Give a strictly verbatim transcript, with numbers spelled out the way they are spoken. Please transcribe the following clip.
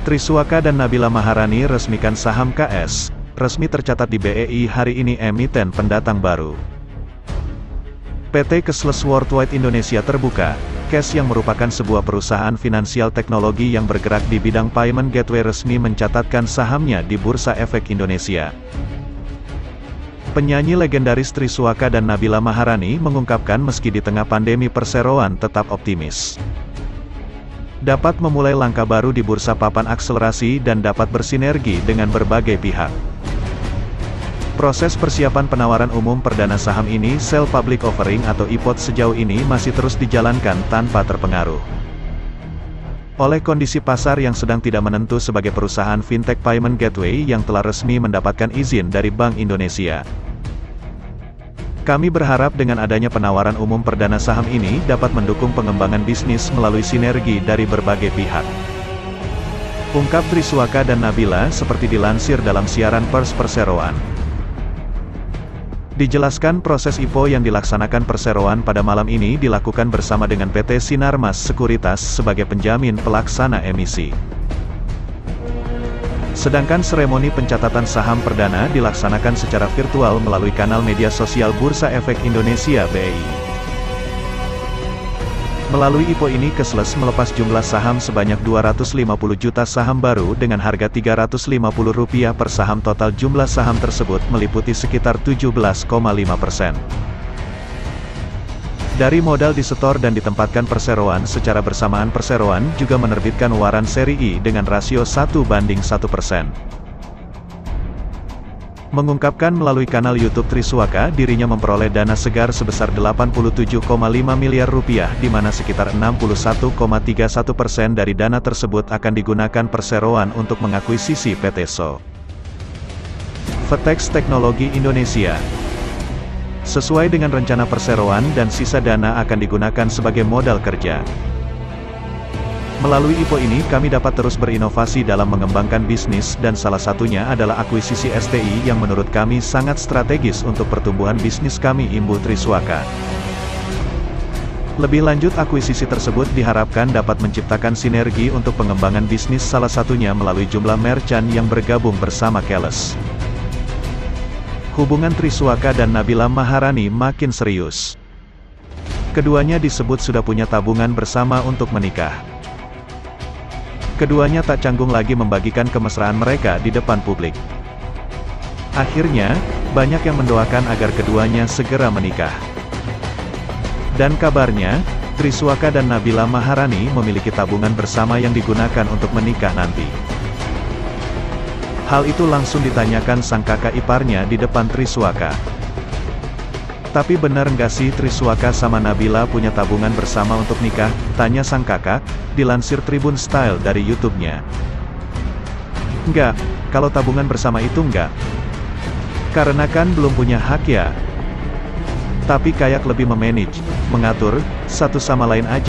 Triswaka dan Nabila Maharani resmikan saham K S, resmi tercatat di B E I hari ini emiten pendatang baru. P T Cashless Worldwide Indonesia Terbuka, Cash yang merupakan sebuah perusahaan finansial teknologi yang bergerak di bidang payment gateway resmi mencatatkan sahamnya di Bursa Efek Indonesia. Penyanyi legendaris Triswaka dan Nabila Maharani mengungkapkan meski di tengah pandemi perseroan tetap optimis. Dapat memulai langkah baru di bursa papan akselerasi dan dapat bersinergi dengan berbagai pihak. Proses persiapan penawaran umum perdana saham ini Sale Public Offering atau I P O T sejauh ini masih terus dijalankan tanpa terpengaruh oleh kondisi pasar yang sedang tidak menentu sebagai perusahaan fintech payment gateway yang telah resmi mendapatkan izin dari Bank Indonesia. Kami berharap dengan adanya penawaran umum perdana saham ini dapat mendukung pengembangan bisnis melalui sinergi dari berbagai pihak. Ungkap Triswaka dan Nabila seperti dilansir dalam siaran pers Perseroan. Dijelaskan proses I P O yang dilaksanakan Perseroan pada malam ini dilakukan bersama dengan P T Sinarmas Sekuritas sebagai penjamin pelaksana emisi. Sedangkan seremoni pencatatan saham perdana dilaksanakan secara virtual melalui kanal media sosial Bursa Efek Indonesia B E I. Melalui I P O ini Cashless melepas jumlah saham sebanyak dua ratus lima puluh juta saham baru dengan harga tiga ratus lima puluh rupiah per saham. Total jumlah saham tersebut meliputi sekitar tujuh belas koma lima persen. Dari modal disetor dan ditempatkan Perseroan secara bersamaan Perseroan juga menerbitkan waran seri I dengan rasio satu banding satu persen. Mengungkapkan melalui kanal YouTube Triswaka dirinya memperoleh dana segar sebesar delapan puluh tujuh koma lima miliar rupiah di mana sekitar enam puluh satu koma tiga satu persen dari dana tersebut akan digunakan Perseroan untuk mengakuisisi P T S O. Vertex Teknologi Indonesia. Sesuai dengan rencana Perseroan dan sisa dana akan digunakan sebagai modal kerja. Melalui I P O ini kami dapat terus berinovasi dalam mengembangkan bisnis dan salah satunya adalah akuisisi S T I yang menurut kami sangat strategis untuk pertumbuhan bisnis kami, imbul Triswaka. Lebih lanjut akuisisi tersebut diharapkan dapat menciptakan sinergi untuk pengembangan bisnis salah satunya melalui jumlah merchant yang bergabung bersama Cashless. Hubungan Triswaka dan Nabila Maharani makin serius. Keduanya disebut sudah punya tabungan bersama untuk menikah. Keduanya tak canggung lagi membagikan kemesraan mereka di depan publik. Akhirnya, banyak yang mendoakan agar keduanya segera menikah. Dan kabarnya, Triswaka dan Nabila Maharani memiliki tabungan bersama yang digunakan untuk menikah nanti. Hal itu langsung ditanyakan sang kakak iparnya di depan Triswaka. Tapi benar nggak sih Triswaka sama Nabila punya tabungan bersama untuk nikah? Tanya sang kakak, dilansir Tribun Style dari YouTube-nya. Enggak, kalau tabungan bersama itu enggak. Karena kan belum punya hak ya. Tapi kayak lebih memanage, mengatur, satu sama lain aja.